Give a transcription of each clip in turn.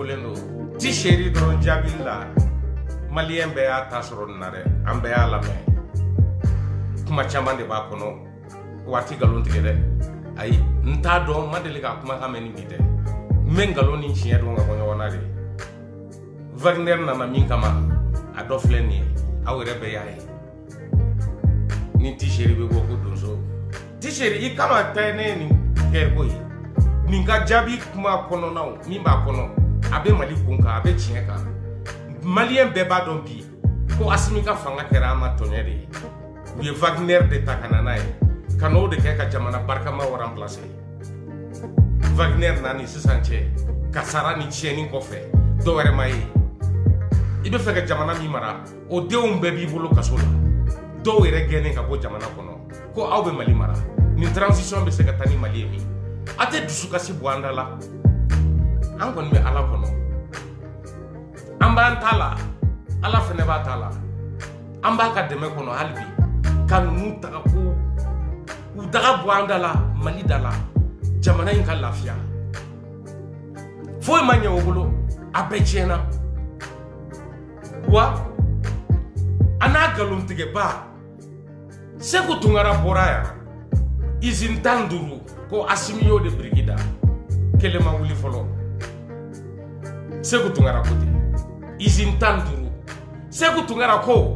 folendo ti chéri do jabilla malien be ya tasoro nare ambe ya lame kuma chamba de ba kono wati galon tigede ay nta do madeli ka kuma ka meni bide men galon ni chier do nga ko wonare Wagner na min kama adofle ni awere be yae ni ti chéri be boko donso ti chéri I kama tene ni kerboy ni ga jabi kuma kono nawo mi ba kono abe mali kunka abe chieka malien beba don bi ko asimika fanga kera ma tonere wi Wagner de takanana kano de keka jamana barka ma wa remplacer Wagner nani sisanche kasara ni cheni kofe do were mai ibe feka jamana mi mara o deum bebi bolo kasola do were gene ka bo jamana kono ko awbe mali mara ni transition be seka tani mali mi ate dusukasi buandala an kon be ala kono amba antala ala fene ba tala amba ka deme kono halbi kan muta ko udaga buandala mali dala jamana in ka lafiya foi manya obulo abechena wa ana galon tige ba seko tungara boraya izintanduru ko asimiyo de brigida kelema wuli folo seko tungara kote izintanduru seko tungara ko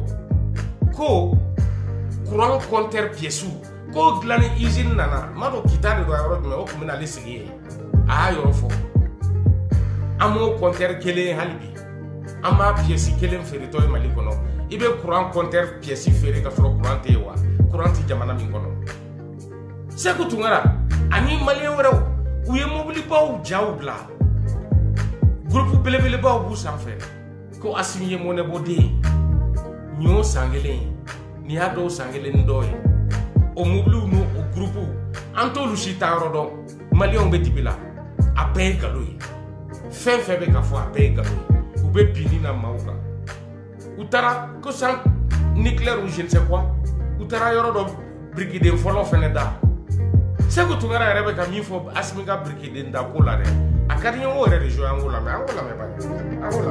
courant compteur pièce ko glani usine nana mado kitade do ayoro me o kumina lesigi a ayoro fo amo compteur kele halibi ama pièce kele ferito e mali kono ibe courant compteur pièce feri ka fro courant te wa courant ti jamana min kono seko tungara ani mali wero uye mobili baw jawbla groupe belebele baw bu sanfé ko asimiye mo ne bodé nyo sangele ni ado sangele ndoy o mobili no o groupe anto lushita rodo mali on be dibila ape galoyi febe ka fo ape galoyi ube bini na mauka utara ko san nucléaire ou je ne sais quoi utara yoro do brigade folo feneda seko tungara rebe ka mi fo asminga brigade nda ko la re akari yo re de jo angola me ba angola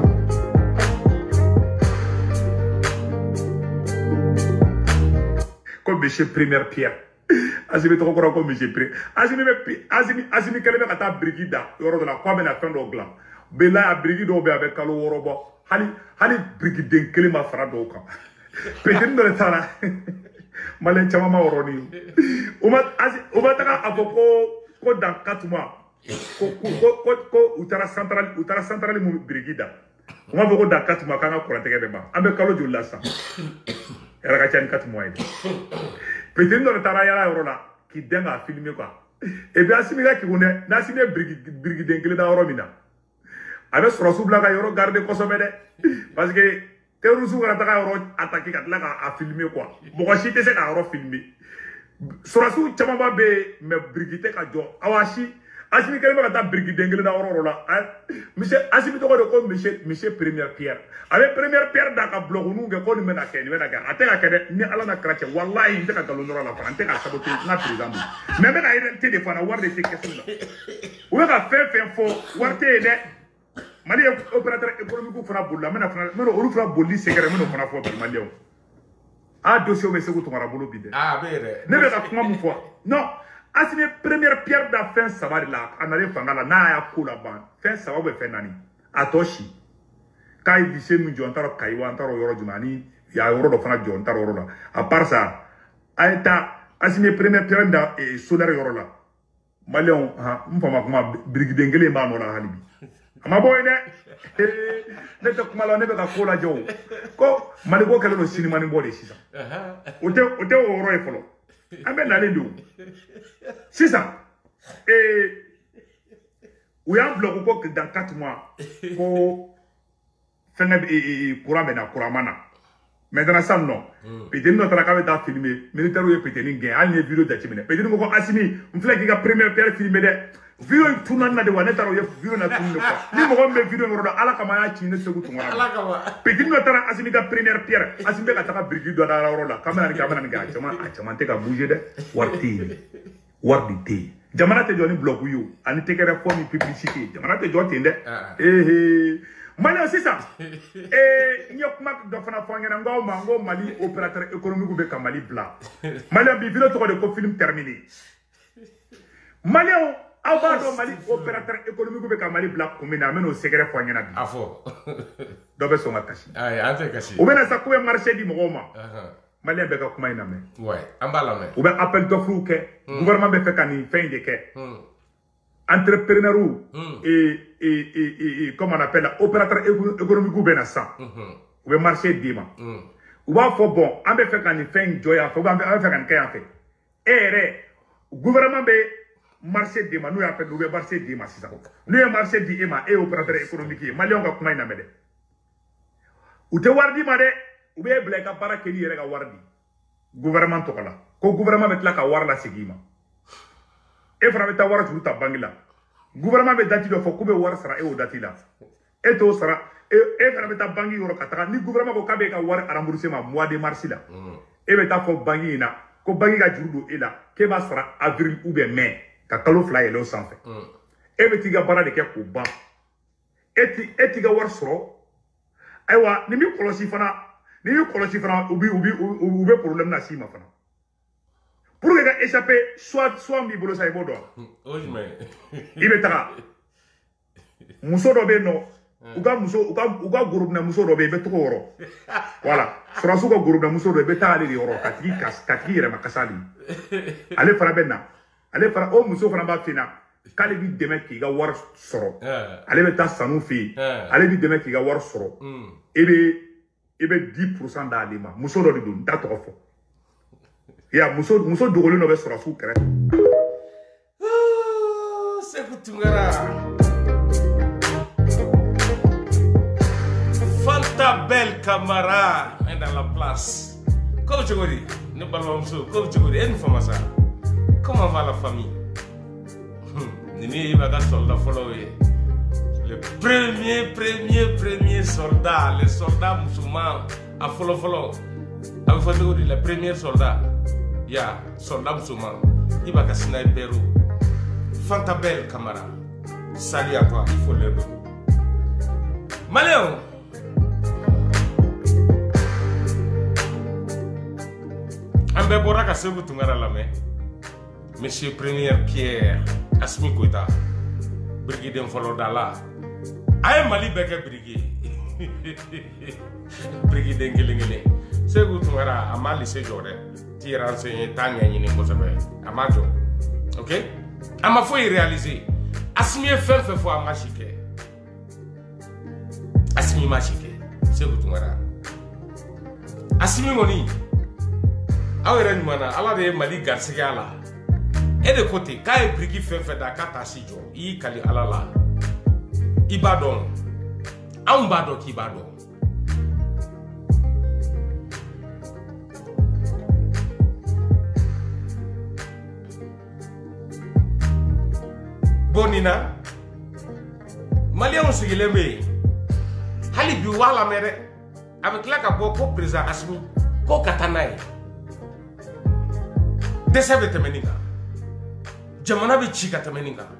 comme monsieur première pierre asimi to ko comme monsieur première asimi kelebe kata brigade yoro de la quoi na fin do glam bela brigade o be avec kalo worobo hali brigade kelema fara do ka peut-être no tara malen chama ma woroni uma taka avoko ko dans 4 mois ko utara central mu brigida uma avoko dans 4 mois kanga kurante ke ba ambe kalo jolla sa era ka chan 4 mois peut-être no tara yala yorona ki denga filmer quoi e bi asimila ki wone na simé brigide ngele da oromina abe sorosu blaga yoro garder ko sobede parce que terrorisme ngara taka yoro attaquer kat la ka filmer quoi boko ci te se ka yoro filmer sorosu chama ba be me brigide ka jo awashi asimi kelema ka ta brigide ngele da oro la monsieur asimi to ko monsieur première pierre avec première pierre da ka bloc nu nge ko ni mena ke ni mena ka ateka kede ni ala na krache wallahi ndeka galonora la fante ka sabote na président mais me ka ire te fana war de te question la ou ka fait fo war te de mali opérateur économique fana bolla mena olu fana bolli secret mena fana fo mali o a dossier me seko to mara bolo bide bere ne be ka kuma mu fo non asine première pierre da fin sabari la anale fangala na ya kula ban fin sababu fe nani atoshi kai bise mu jontaro kaiwa antaro yoro jumani ya yoro do fana jontaro yoro la a part ça aita asine première pierre da solaire yoro la malion ha mfama kuma brigade ngele ma no la halibi ama boy ne to kuma la ne be ka kola jo ko maliko kala no sinima ni bode sisa ote woro e folo ambe na le do sisa ou ya bloc ko dans 4 mois ko fenga courant bena couramana maintenant ça non peut-être notre ka ta filmer militaire ou peut-être ni gain al ni vidéo d'atimine peut-être ko asimi mfla ki ga première pierre filmer de vidéo tunan na de wane taro ye vidéo na tunne ko ni mo gombe vidéo ngoro ala kama ya chine segu tungara ala kama peut-être notre asimi ga première pierre asimi ka ta brigade do da ro la kamera ni ga chama te ka bouger de warti jamana te jɔ ni bloc yo ani tɛgɛrɛ fɔ ni publicité jamana te jɔ ten dɛ Mali sisan n ye kuma dɔ fana fɔ an ɲɛna n ko Mali opérateur économique bɛ ka Mali bila Mali bi vidéo tɔgɔ de ko film terminé Mali aw b'a dɔn Mali opérateur économique bɛ ka Mali bila kun min na an bɛ n'o sɛgɛrɛ fɔ an ɲɛna bi a fɔ dɔ bɛ sɔn ka kasi ayi an tɛ kasi u bɛna sa k'u bɛ marché di mɔgɔw ma Malien bɛ ka kuma in lamɛn ouais an b'a lamɛn u bɛ appel d'offre kɛ gouvernement bɛ fɛ ka nin fɛn in de kɛ entrepreneurs et comme on appelle opérateur économique bɛ na san u bɛ marché di ma u b'a fɔ bon an bɛ fɛ ka nin fɛn in jɔ yan fɛ ou an bɛ fɛ ka nin kɛ yan fɛ e yɛrɛ gouvernement bɛ marché di ma n'u y'a fɛ u bɛ marché di ma sisan n'u ye marché di e ma e ye opérateur économique ye Malien ka kuma in lamɛn dɛ u tɛ wari di ma dɛ u bɛ bila i ka baara kɛ n'i yɛrɛ ka wari di gouvernement tɔgɔ la ko gouvernement bɛ tila ka wari lasegin i ma e fana bɛ taa wari juru ta banque la gouvernement bɛ date dɔ fɔ k'u bɛ wari sara e y'o date la e t'o sara e fana bɛ taa banque yɔrɔ ka taga ni gouvernement ko k'a bɛ ka wari rembourser ma mois de mars la e bɛ taa fɔ banque in na ko banque ka juru don e la k'e b'a sara avril ou bien mai ka kalo 2 yɛlɛ o sanfɛ e bɛ t'i ka baara de kɛ k'o ban e t'i ka wari sɔrɔ ayiwa ni min kɔlɔsi fana u bɛ problème na s'i ma fana pour que ka échapper soit b'i bolo sa i b'o dɔn i bɛ taga muso dɔ bɛ yen nɔ u ka gorobinɛ muso dɔ bɛ yen i bɛ tɔgɔ wɔrɔ voilà sɔrɔsiw ka gorobinɛ muso dɔ i bɛ taa ale de yɔrɔ ka tigi yɛrɛ ma kasa de ale fana bɛ na ale fana o muso fana b'a f'i ɲɛna k'ale b'i dɛmɛ k'i ka wari sɔrɔ ale bɛ taa sanu fɛ yen ale b'i dɛmɛ k'i ka wari sɔrɔ i bɛ 10% d'ale ma muso dɔ de don n t'a tɔgɔ fɔ ya muso dogolen dɔ bɛ sɔrɔsiw kɛrɛfɛ Sékou Tounkara Fanta Belle Camara est dans la place. Comme tu dis, nous parlons comme tu dis, une femme ça. Comment va la famille? Nini va soldat follow le premier soldat, les soldats musulmans à follow. Avec faut dire le premier soldat. Ya soldat musulman, il va sniper. Fanta Belle Camara. Salut à toi, il faut le dire. Maléon. Ambe Boraka Sékou Tounkara Lamé. Monsieur Premier Pierre Assimi Goïta. Brigade Folodala. Aye Mali Beke Brigade. Brigade Ngilingili. Sékou Tounkara a mal lycée Jordan. Ti renseigné tant gagné Kosobe. Amajo. OK? Ama faut y réaliser. Assimi fait fois machike. Assimi machike. Sékou Tounkara. Assimi ngoni. Awere mana ala de Mali garsige ala. Et de côté, quand il brigui fait da kata sijo, i kali ala la. Ibadon. Ambado ki badon. Bonina. Malien sigilembe. Hali bi wala mere. Avec la ka ko président Assimi ko katanaye. Desa bɛ tɛmɛ nin kan jamana bɛ ci ka tɛmɛ nin kan